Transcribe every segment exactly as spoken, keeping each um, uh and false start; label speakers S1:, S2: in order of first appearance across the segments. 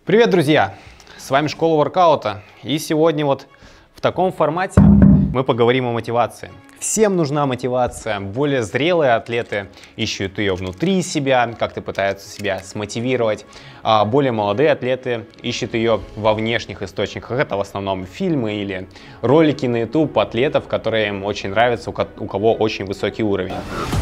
S1: Привет, друзья! С вами Школа воркаута, и сегодня вот в таком формате мы поговорим о мотивации. Всем нужна мотивация, более зрелые атлеты ищут ее внутри себя, как-то пытаются себя смотивировать, а более молодые атлеты ищут ее во внешних источниках. Это в основном фильмы или ролики на YouTube атлетов, которые им очень нравятся, у кого очень высокий уровень.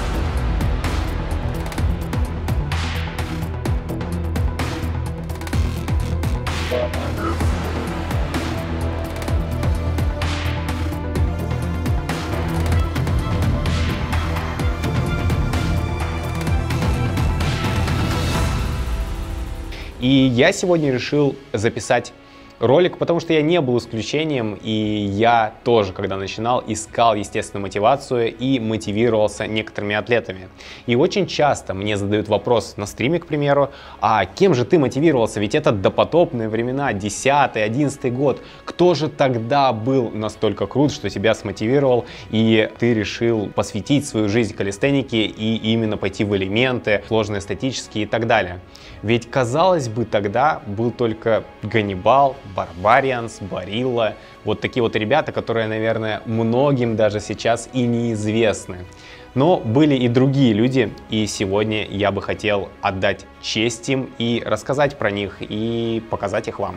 S1: И я сегодня решил записать ролик, потому что я не был исключением, и я тоже, когда начинал, искал, естественно, мотивацию и мотивировался некоторыми атлетами. И очень часто мне задают вопрос на стриме, к примеру, а кем же ты мотивировался? Ведь это допотопные времена, десятый, одиннадцатый год. Кто же тогда был настолько крут, что тебя смотивировал, и ты решил посвятить свою жизнь калистенике и именно пойти в элементы, сложные статические и так далее? Ведь, казалось бы, тогда был только Ганнибал, Барбарианс, Барилла, вот такие вот ребята, которые, наверное, многим даже сейчас и неизвестны. Но были и другие люди, и сегодня я бы хотел отдать честь им и рассказать про них, и показать их вам.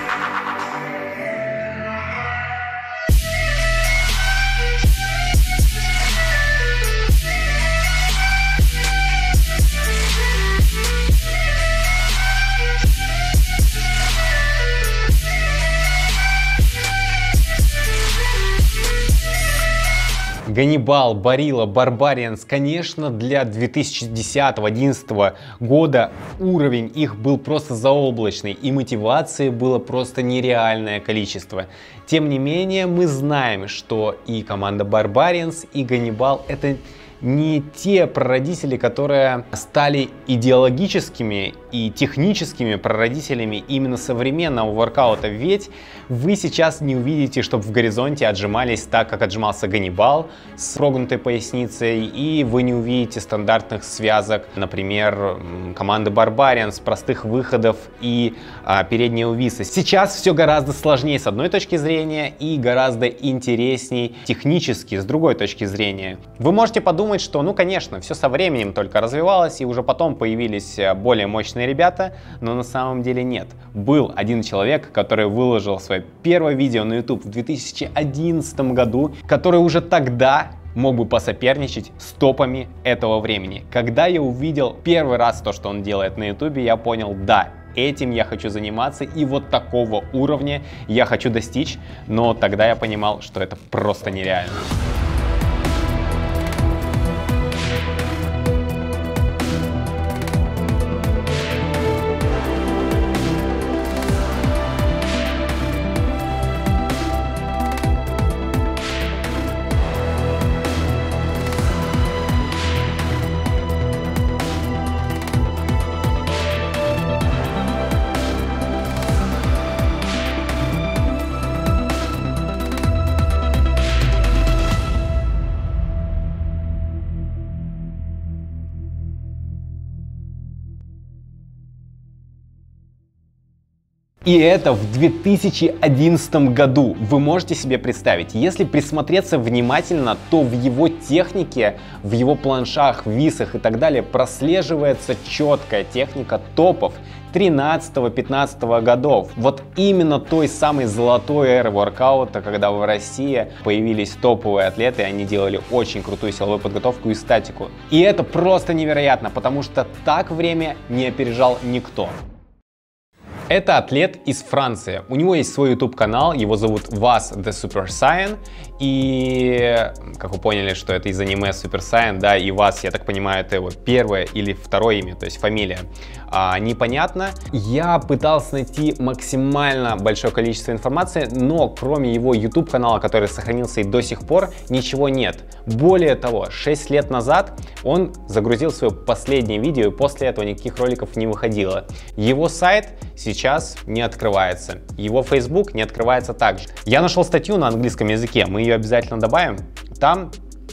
S1: Ганнибал, Барилла, Барбарианс, конечно, для две тысячи десятого — две тысячи одиннадцатого года уровень их был просто заоблачный, и мотивации было просто нереальное количество. Тем не менее, мы знаем, что и команда Барбарианс, и Ганнибал — это не те прародители, которые стали идеологическими и техническими прародителями именно современного воркаута. Ведь вы сейчас не увидите, чтобы в горизонте отжимались так, как отжимался Ганнибал с прогнутой поясницей, и вы не увидите стандартных связок, например, команды Барбарианс, простых выходов и а, переднего виса. Сейчас все гораздо сложнее с одной точки зрения и гораздо интересней технически с другой точки зрения. Вы можете подумать, что, ну, конечно, все со временем только развивалось, и уже потом появились более мощные ребята, но на самом деле нет. Был один человек, который выложил свое первое видео на YouTube в две тысячи одиннадцатом году, который уже тогда мог бы посоперничать с топами этого времени. Когда я увидел первый раз то, что он делает на YouTube, я понял, да, этим я хочу заниматься, и вот такого уровня я хочу достичь, но тогда я понимал, что это просто нереально. И это в две тысячи одиннадцатом году. Вы можете себе представить, если присмотреться внимательно, то в его технике, в его планшах, висах и так далее прослеживается четкая техника топов тринадцатого-пятнадцатого годов. Вот именно той самой золотой эры воркаута, когда в России появились топовые атлеты, и они делали очень крутую силовую подготовку и статику. И это просто невероятно, потому что так время не опережал никто. Это атлет из Франции. У него есть свой YouTube канал, его зовут Вас The Super Saiyan. И, как вы поняли, что это из аниме Super Saiyan, да, и Вас, я так понимаю, это его первое или второе имя, то есть фамилия. А, непонятно. Я пытался найти максимально большое количество информации, но кроме его YouTube канала, который сохранился и до сих пор, ничего нет. Более того, шесть лет назад он загрузил свое последнее видео, и после этого никаких роликов не выходило. Его сайт сейчас не открывается. Его Facebook не открывается также. Я нашел статью на английском языке, мы ее обязательно добавим. Там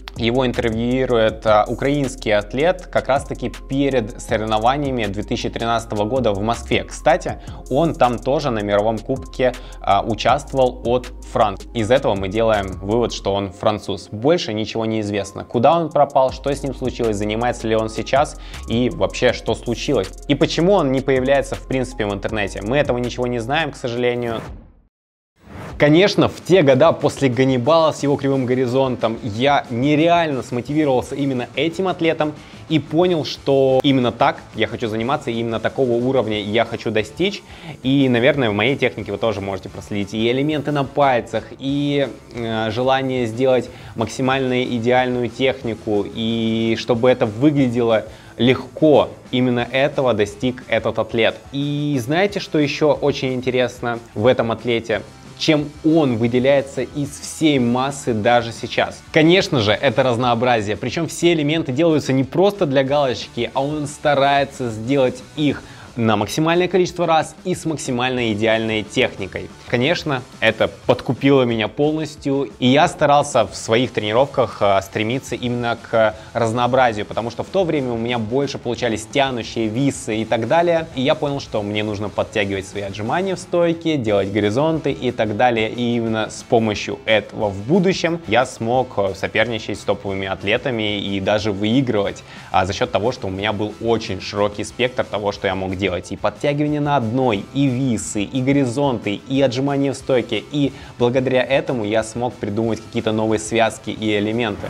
S1: Его интервьюирует а, украинский атлет как раз-таки перед соревнованиями две тысячи тринадцатого года в Москве. Кстати, он там тоже на мировом кубке а, участвовал от Франции. Из этого мы делаем вывод, что он француз. Больше ничего не известно. Куда он пропал, что с ним случилось, занимается ли он сейчас и вообще что случилось. И почему он не появляется в принципе в интернете. Мы этого ничего не знаем, к сожалению. Конечно, в те года после Ганнибала с его кривым горизонтом я нереально смотивировался именно этим атлетом и понял, что именно так я хочу заниматься, и именно такого уровня я хочу достичь. И, наверное, в моей технике вы тоже можете проследить и элементы на пальцах, и э, желание сделать максимально идеальную технику, и чтобы это выглядело легко. Именно этого достиг этот атлет. И знаете, что еще очень интересно в этом атлете? Чем он выделяется из всей массы даже сейчас. Конечно же, это разнообразие, причем все элементы делаются не просто для галочки, а он старается сделать их на максимальное количество раз и с максимально идеальной техникой. Конечно, это подкупило меня полностью, и я старался в своих тренировках а, стремиться именно к разнообразию, потому что в то время у меня больше получались тянущие, висы и так далее, и я понял, что мне нужно подтягивать свои отжимания в стойке, делать горизонты и так далее, и именно с помощью этого в будущем я смог соперничать с топовыми атлетами и даже выигрывать а, за счет того, что у меня был очень широкий спектр того, что я мог делать. И подтягивание на одной, и висы, и горизонты, и отжимания в стойке. И благодаря этому я смог придумать какие-то новые связки и элементы.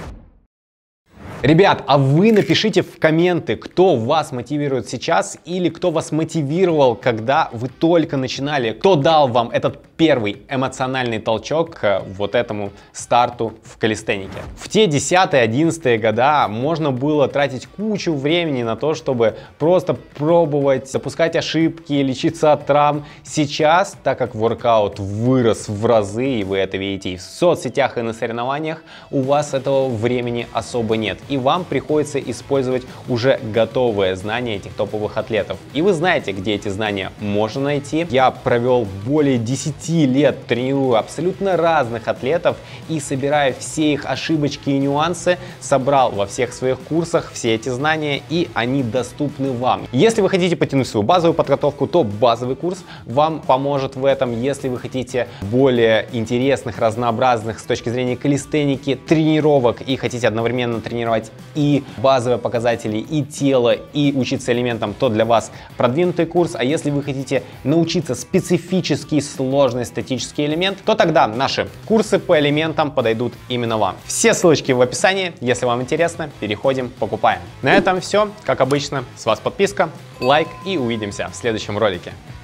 S1: Ребят, а вы напишите в комменты, кто вас мотивирует сейчас или кто вас мотивировал, когда вы только начинали, кто дал вам этот первый эмоциональный толчок к вот этому старту в калистенике. В те десятые-одиннадцатые года можно было тратить кучу времени на то, чтобы просто пробовать, допускать ошибки, лечиться от травм. Сейчас, так как воркаут вырос в разы, и вы это видите и в соцсетях, и на соревнованиях, у вас этого времени особо нет. И вам приходится использовать уже готовые знания этих топовых атлетов. И вы знаете, где эти знания можно найти. Я провел более десяти лет, тренирую абсолютно разных атлетов и собирая все их ошибочки и нюансы, собрал во всех своих курсах все эти знания, и они доступны вам. Если вы хотите потянуть свою базовую подготовку, то базовый курс вам поможет в этом. Если вы хотите более интересных, разнообразных с точки зрения калистеники тренировок и хотите одновременно тренировать и базовые показатели, и тело, и учиться элементам, то для вас продвинутый курс. А если вы хотите научиться специфический, сложный статический элемент, то тогда наши курсы по элементам подойдут именно вам. Все ссылочки в описании. Если вам интересно, переходим, покупаем. На этом все. Как обычно, с вас подписка, лайк, и увидимся в следующем ролике.